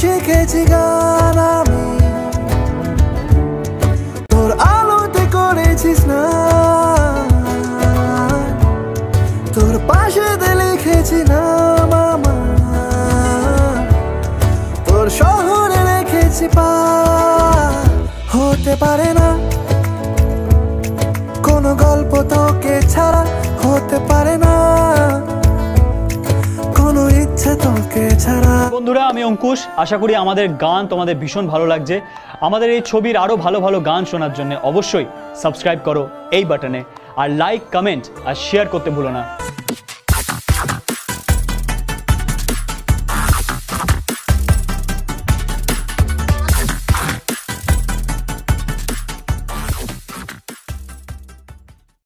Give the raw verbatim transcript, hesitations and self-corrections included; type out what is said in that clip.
শিখেছি গান আমি, তোর আলোতে করেছি স্নান, তোর পাশে লিখেছি নাম আমার, তোর শহরে রেখেছি পা। হতে পারে না কোনো গল্প তোকে ছাড়া, হতে পারে না কোনো ইচ্ছে তোকে ছাড়া। বন্ধুরা, আমি অঙ্কুশ। আশা করি আমাদের গান তোমাদের ভীষণ ভালো লাগছে। আমাদের এই ছবির আরও ভালো ভালো গান শোনার জন্য অবশ্যই সাবস্ক্রাইব করো এই বাটনে, আর লাইক, কমেন্ট আর শেয়ার করতে ভুলো না।